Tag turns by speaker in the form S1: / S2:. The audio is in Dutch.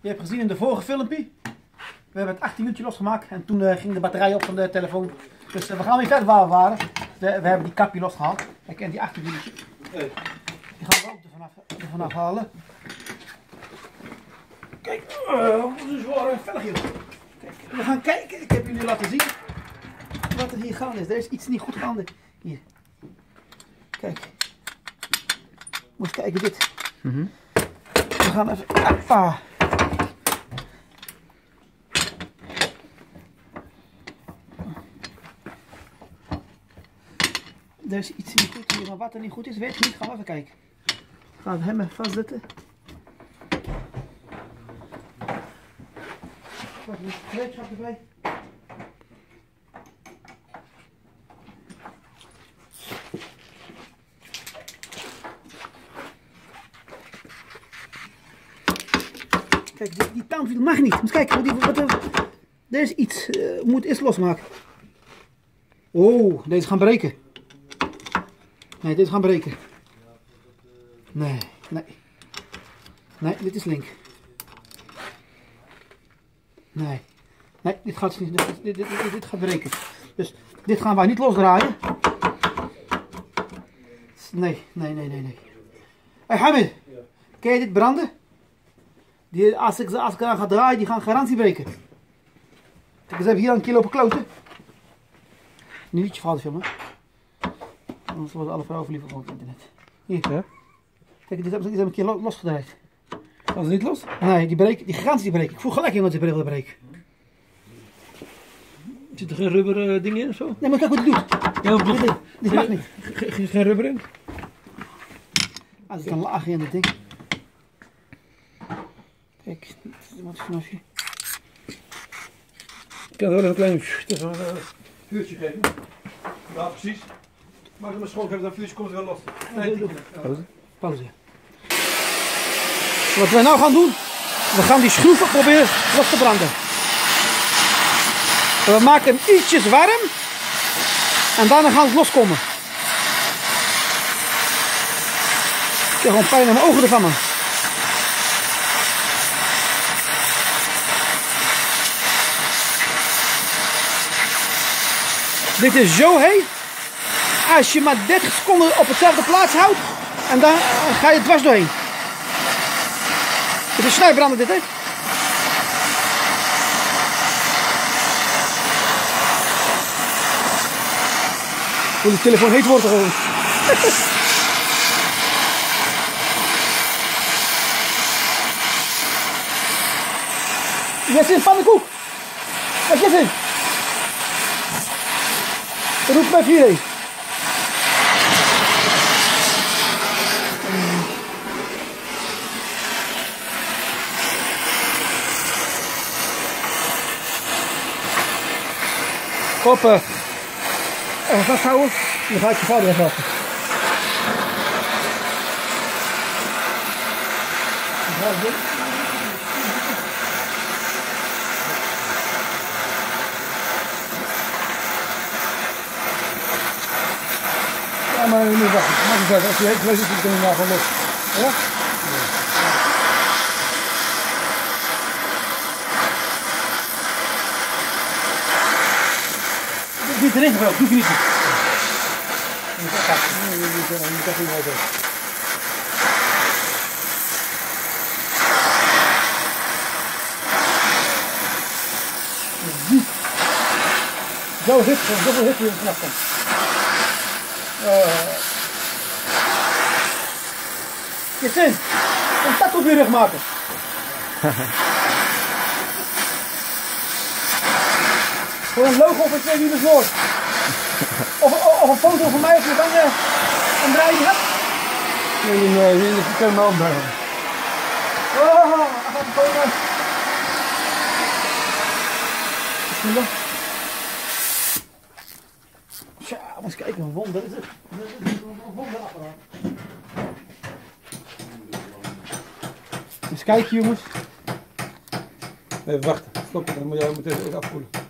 S1: Je hebt gezien in de vorige filmpje. We hebben het 18 minuutjes losgemaakt en toen ging de batterij op van de telefoon. Dus we gaan weer verder waar we waren. We hebben die kapje losgehaald. Kijk, en die 18 minuutjes. Die gaan we ook er vanaf halen. Kijk, wat een zware velg hier. Kijk, we gaan kijken. Ik heb jullie laten zien wat er hier gaande is. Er is iets niet goed gaande. Hier. Kijk. Moet eens kijken dit. We gaan even. Appa. Er is iets niet goed hier, maar wat er niet goed is, weet ik niet. Gaan we even kijken. We gaan hem even vastzetten. Pak een gereedschap erbij. Kijk, die tandwiel mag niet. Moet kijken, er is iets. Moet eerst losmaken. Oh, deze gaan breken. Nee, dit gaan breken. Nee. Nee, dit is link. Nee, dit gaat niet. Dit gaat breken. Dus dit gaan wij niet losdraaien. Nee. Hey Hamid, kan je dit branden? Als ik eraan ga draaien, die gaan garantie breken. Kijk, ze hebben hier een keer lopen kloten. Niet je fout filmen. Anders worden alle vrouwen verliefd op het internet. Hier. Ja? Kijk, dit hebben een keer losgedraaid.
S2: Was het niet los?
S1: Nee, die garantie breken. Ik vroeg gelijk iemand die wilde breken.
S2: Zit er geen rubber ding in of zo?
S1: Nee, maar kijk wat hij doet.
S2: Ja,
S1: dit mag niet.
S2: Geen rubber in?
S1: Ah, er zit een laagje in dit ding. Kijk, wat is vanaf je.
S2: Ik kan wel een klein vuurtje geven. Ja, precies. Maar als je maar schoon geeft, dat vuurtje komt er wel los. Nee,
S1: Pauze. Wat wij nou gaan doen, we gaan die schroeven proberen los te branden. We maken hem ietsjes warm en daarna gaan ze loskomen. Ik krijg gewoon pijn aan mijn ogen ervan, man. Dit is zo heet. Als je maar 30 seconden op hetzelfde plaats houdt en dan ga je dwars doorheen. Het is snijbranden dit, hè? Hoe die telefoon heet wordt er gewoon. Jij zit in pannenkoek. Wat je zit? Roep mij 4. Koppen. Even vasthouden. Dan ga ik je vader even helpen. Ja, maar nu wachten. Mag ik zeggen, als je heet leest, dan kun je nou gewoon los. Ja? Niet erin gebruikt, doe je niet. Je moet echt niet over. Zo zoveel hit weer in de knapt komt. Kissin, een tak op je rug maken. Voor een logo of ik weet niet het woord. Of een foto van mij als je dan een draai hebt.
S2: Nee, ik kan hem wel opbrengen.
S1: Oh, gaat het komen. Bismillah. Tja, eens kijken, een wonder is het. Een wonderapparaat. Eens kijken jongens.
S2: Even wachten, stop, dan moet jij meteen even afkoelen.